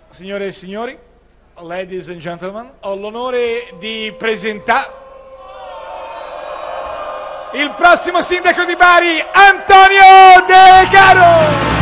Signore e signori, ladies and gentlemen, ho l'onore di presentare il prossimo sindaco di Bari, Antonio De Caro!